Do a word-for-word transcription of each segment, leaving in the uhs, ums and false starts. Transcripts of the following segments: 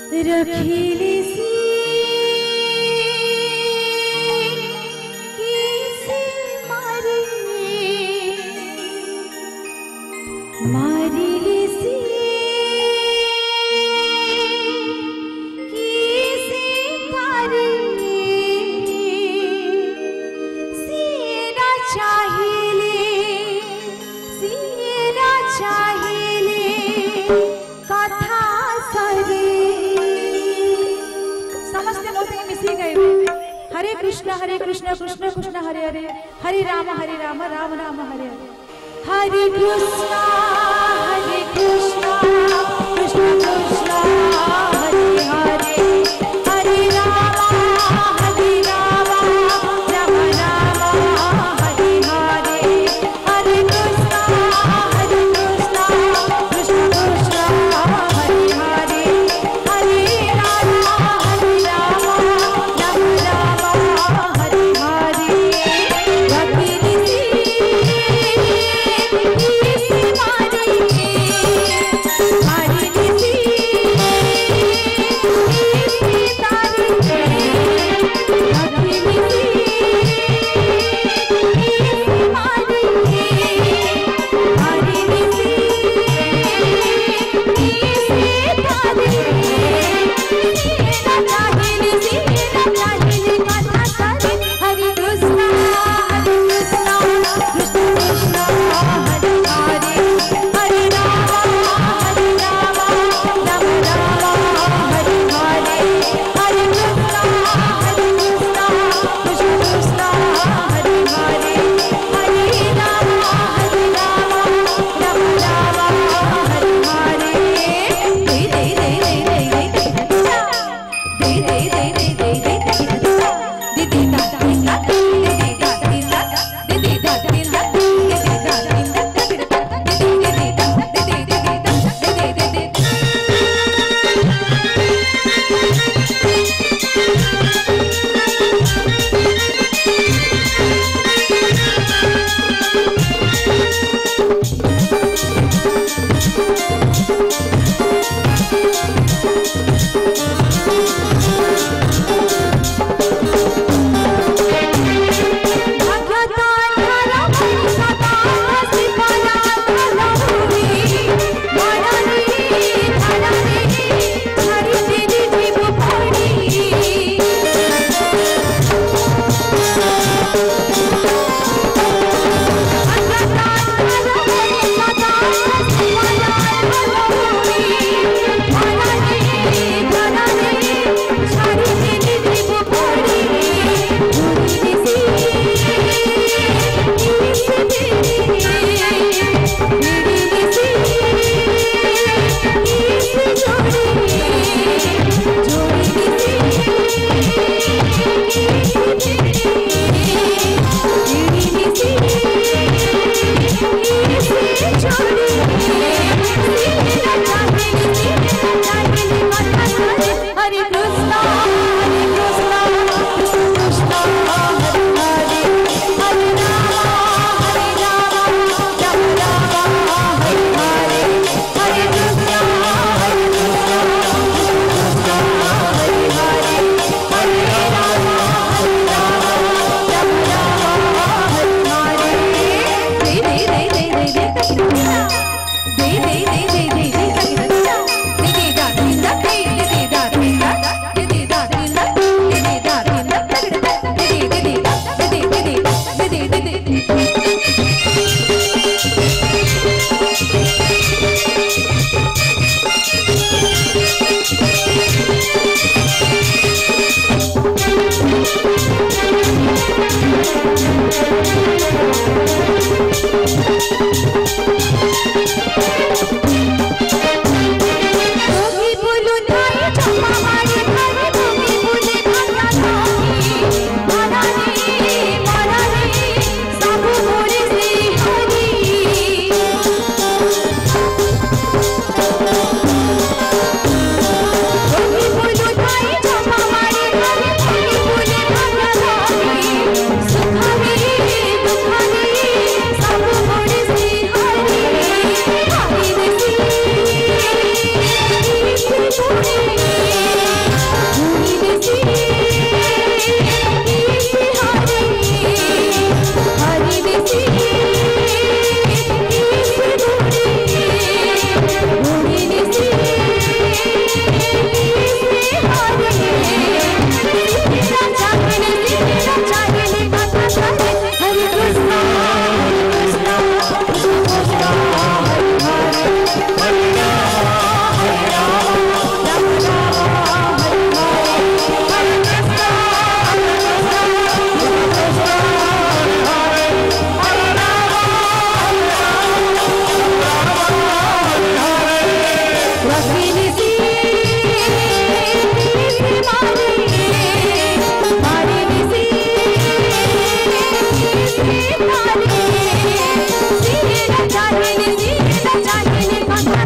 रखीली सी किसे मारी मारीली सी किसे तारी सीना चाहिए सीना चाहिए कथा सरी समझते मोते मिसी गए हरे कृष्ण हरे कृष्ण कृष्ण कृष्ण हरे हरे हरे राम हरे राम राम राम हरे हरे हरे कृष्ण हरे कृष्ण कृष्ण कृष्ण हरे हरे हरे राम हरे राम राम राम हरे हरे हरे कृष्ण हरे कृष्ण कृष्ण कृष्ण हरे हरे हरे राम हरे राम राम राम हरे हरे रखीली सी किसे मारी मारी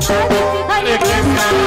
Hare Krishna,